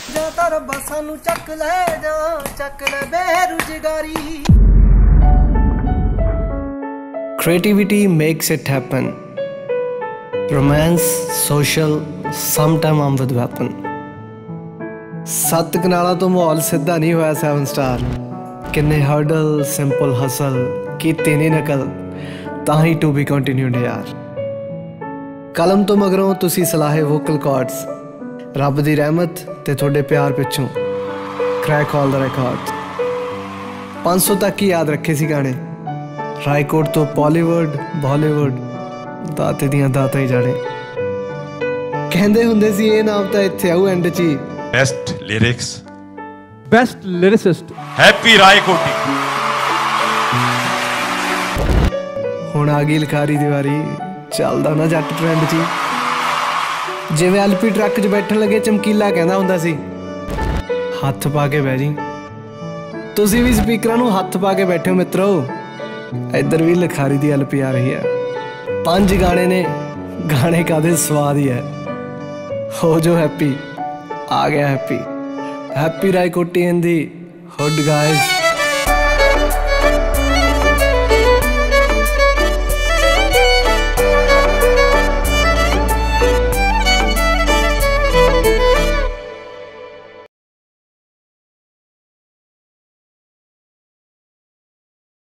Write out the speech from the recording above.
ਜਾਂ ਤਾਂ ਰੱਬਾ ਸਾਨੂੰ ਚੱਕ ਲੈ ਜਾਂ ਚੱਕ ਲੈ ਬੇਰੁਜ਼ਗਾਰੀ। Creativity makes it happen. Romance, social, sometime I'm with weapon. 7 ਕਨਾਲਾਂ ਤੋਂ ਮਾਹੌਲ ਸਿੱਧਾ ਨਹੀਂ ਹੋਇਆ 7 ਸਟਾਰ। ਕਿੰਨੇ ਹਰਡਲ, ਸਿੰਪਲ ਹਸਲ ਕੀਤੇ ਨਹੀਂ ਨਕਲ, ਤਾਂ ਹੀ ਟੂ ਬੀ ਕੰਟੀਨਿਊਡ ਯਾਰ। ਕਲਮ ਤੋਂ ਮਗਰੋਂ ਤੁਸੀਂ ਸਲਾਹੇ ਵੋਕਲ ਕਾਰਡਸ, ਰੱਬ ਦੀ ਰਹਿਮਤ ਤੇ ਤੁਹਾਡੇ ਪਿਆਰ ਪਿੱਛੋਂ ਕਰੈਕ ਆਲ ਦਾ ਰਿਕਾਰਡ। 500 ਤੱਕ ਹੀ ਯਾਦ ਰੱਖੇ ਸੀ ਗਾਣੇ। ਰਾਏਕੋਟ ਤੋਂ ਬਾਲੀਵੁੱਡ, ਬਾਲੀਵੁੱਡ, ਦਾਤੇ ਦੀਆਂ ਦਾਤਾਂ ਹੀ ਜਾਣੇ। ਕਹਿੰਦੇ ਹੁੰਦੇ ਸੀ ਇਹ ਨਾਮ ਤਾਂ ਇੱਥੇ ਆਊ ਐਂਡ 'ਚ ਹੀ। Best lyrics, best lyricist happy Raikoti. ਹੁਣ ਆ ਗਈ ਲਿਖਾਰੀ ਦੀ ਵਾਰੀ, ਚੱਲਦਾ ਨਾ ਜੱਟ ਟ੍ਰੈਂਡ 'ਚ ਹੀ। ਜਿਵੇਂ ਐਲਪੀ ਟਰੱਕ 'ਚ ਬੈਠਣ ਲੱਗੇ ਚਮਕੀਲਾ ਕਹਿੰਦਾ ਹੁੰਦਾ ਸੀ, ਹੱਥ ਪਾ ਕੇ ਬਹਿ ਜੀ। ਤੁਸੀਂ ਵੀ ਸਪੀਕਰਾਂ ਨੂੰ ਹੱਥ ਪਾ ਕੇ ਬੈਠੇ ਹੋ ਮਿੱਤਰੋ। ਇੱਧਰ ਵੀ ਲਿਖਾਰੀ ਦੀ ਐਲਪੀ ਆ ਰਹੀ ਹੈ। 5 ਗਾਣੇ ਨੇ, ਗਾਣੇ ਕਾਦੇ ਸਵਾਦ ਹੀ ਹੈ। ਹੋ ਜੋ हैप्पी, आ गया Happy. Happy Raikoti in the hood guys.